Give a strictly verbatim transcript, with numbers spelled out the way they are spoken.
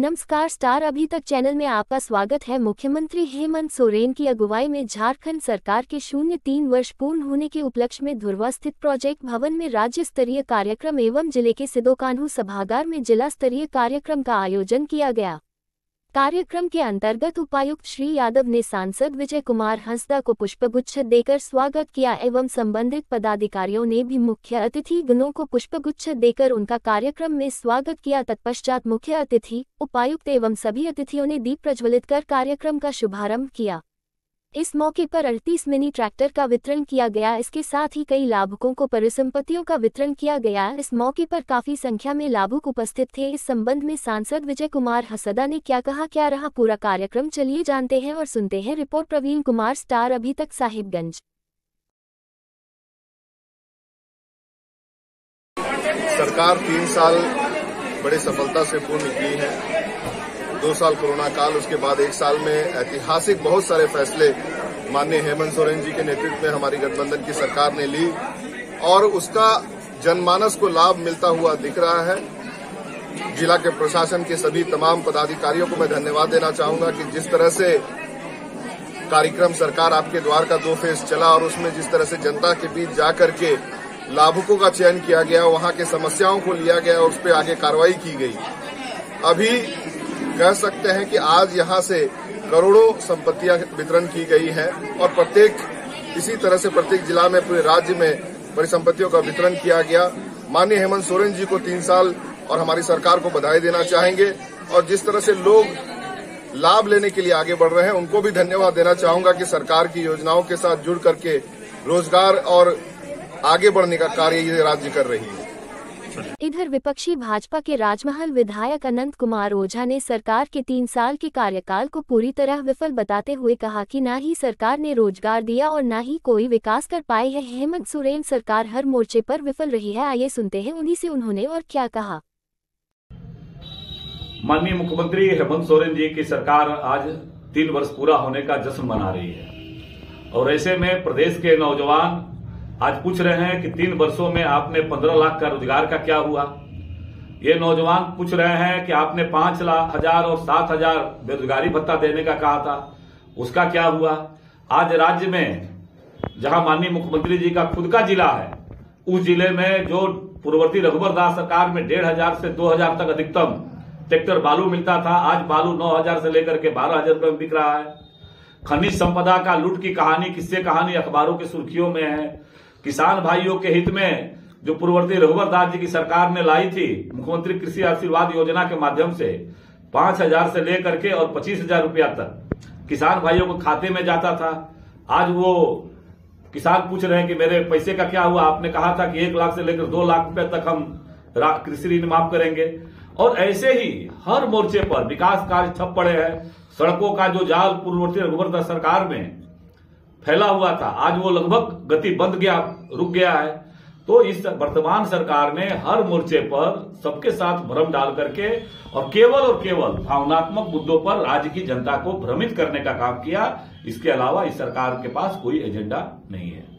नमस्कार, स्टार अभी तक चैनल में आपका स्वागत है। मुख्यमंत्री हेमंत सोरेन की अगुवाई में झारखंड सरकार के शून्य तीन वर्ष पूर्ण होने के उपलक्ष्य में धुर्वा स्थित प्रोजेक्ट भवन में राज्य स्तरीय कार्यक्रम एवं जिले के सिदो कान्हू सभागार में जिला स्तरीय कार्यक्रम का आयोजन किया गया। कार्यक्रम के अंतर्गत उपायुक्त श्री यादव ने सांसद विजय कुमार हंसदा को पुष्पगुच्छ देकर स्वागत किया एवं संबंधित पदाधिकारियों ने भी मुख्य अतिथि गणों को पुष्पगुच्छ देकर उनका कार्यक्रम में स्वागत किया। तत्पश्चात मुख्य अतिथि, उपायुक्त एवं सभी अतिथियों ने दीप प्रज्वलित कर कार्यक्रम का शुभारंभ किया। इस मौके पर अड़तीस मिनी ट्रैक्टर का वितरण किया गया। इसके साथ ही कई लाभुकों को परिसंपत्तियों का वितरण किया गया। इस मौके पर काफी संख्या में लाभुक उपस्थित थे। इस संबंध में सांसद विजय कुमार हंसदा ने क्या कहा, क्या रहा पूरा कार्यक्रम, चलिए जानते हैं और सुनते हैं। रिपोर्ट प्रवीण कुमार, स्टार अभी तक, साहिबगंज। सरकार तीन साल बड़ी सफलता से पूर्ण की है। दो साल कोरोना काल, उसके बाद एक साल में ऐतिहासिक बहुत सारे फैसले माननीय हेमंत सोरेन जी के नेतृत्व में हमारी गठबंधन की सरकार ने ली और उसका जनमानस को लाभ मिलता हुआ दिख रहा है। जिला के प्रशासन के सभी तमाम पदाधिकारियों को मैं धन्यवाद देना चाहूंगा कि जिस तरह से कार्यक्रम सरकार आपके द्वार का दो फेज चला और उसमें जिस तरह से जनता के बीच जाकर के लाभुकों का चयन किया गया, वहां के समस्याओं को लिया गया और उस पर आगे कार्रवाई की गई। अभी कह सकते हैं कि आज यहां से करोड़ों संपत्तियां वितरण की गई है और प्रत्येक इसी तरह से प्रत्येक जिला में पूरे राज्य में परिसंपत्तियों का वितरण किया गया। माननीय हेमंत सोरेन जी को तीन साल और हमारी सरकार को बधाई देना चाहेंगे और जिस तरह से लोग लाभ लेने के लिए आगे बढ़ रहे हैं उनको भी धन्यवाद देना चाहूंगा कि सरकार की योजनाओं के साथ जुड़ करके रोजगार और आगे बढ़ने का कार्य ये राज्य कर रही है। इधर विपक्षी भाजपा के राजमहल विधायक अनंत कुमार ओझा ने सरकार के तीन साल के कार्यकाल को पूरी तरह विफल बताते हुए कहा कि न ही सरकार ने रोजगार दिया और न ही कोई विकास कर पाई है। हेमंत सोरेन सरकार हर मोर्चे पर विफल रही है। आइए सुनते हैं उन्हीं से उन्होंने और क्या कहा। माननीय मुख्यमंत्री हेमंत सोरेन जी की सरकार आज तीन वर्ष पूरा होने का जश्न मना रही है और ऐसे में प्रदेश के नौजवान आज पूछ रहे हैं कि तीन वर्षों में आपने पंद्रह लाख का रोजगार का क्या हुआ। ये नौजवान पूछ रहे हैं कि आपने पांच लाख हजार और सात हजार बेरोजगारी भत्ता देने का कहा था, उसका क्या हुआ। आज राज्य में जहां माननीय मुख्यमंत्री जी का खुद का जिला है, उस जिले में जो पूर्ववर्ती रघुवर दास सरकार में डेढ़ हजार से दो हजार तक अधिकतम ट्रैक्टर बालू मिलता था, आज बालू नौ हजार से लेकर के बारह हजार रुपये में बिक रहा है। खनिज संपदा का लूट की कहानी, किस्से कहानी अखबारों की सुर्खियों में है। किसान भाइयों के हित में जो पूर्ववर्ती रघुवर दास जी की सरकार ने लाई थी मुख्यमंत्री कृषि आशीर्वाद योजना के माध्यम से पांच हजार से लेकर के और पच्चीस हजार रुपया तक किसान भाइयों को खाते में जाता था। आज वो किसान पूछ रहे हैं कि मेरे पैसे का क्या हुआ। आपने कहा था कि एक लाख से लेकर दो लाख रुपए तक हम कृषि ऋण माफ करेंगे और ऐसे ही हर मोर्चे पर विकास कार्य ठप पड़े हैं। सड़कों का जो जाल पूर्ववर्ती रघुवर दास सरकार में फैला हुआ था, आज वो लगभग गति बंद गया, रुक गया है। तो इस वर्तमान सरकार ने हर मोर्चे पर सबके साथ भ्रम डाल करके और केवल और केवल भावनात्मक मुद्दों पर राज्य की जनता को भ्रमित करने का काम किया। इसके अलावा इस सरकार के पास कोई एजेंडा नहीं है।